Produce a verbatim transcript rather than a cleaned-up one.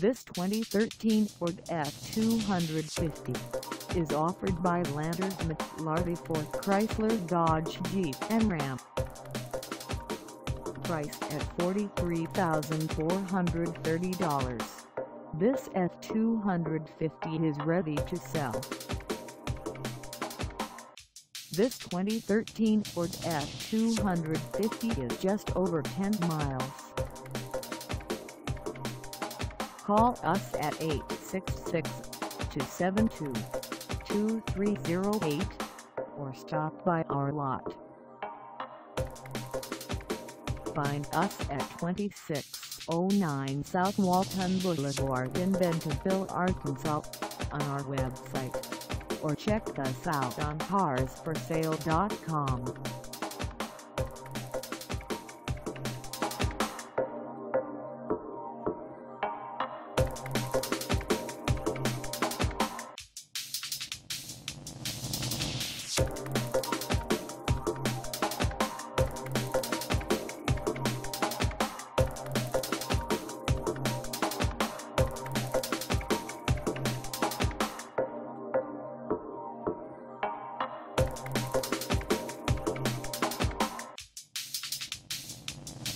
This twenty thirteen Ford F two fifty is offered by Landers McLarty Ford Chrysler Dodge Jeep and Ram. Priced at forty-three thousand four hundred thirty dollars, this F two fifty is ready to sell. This twenty thirteen Ford F two fifty is just over ten miles. Call us at eight six six, two seven two, two three zero eight or stop by our lot. Find us at twenty-six oh nine South Walton Boulevard in Bentonville, Arkansas, on our website, or check us out on cars for sale dot com.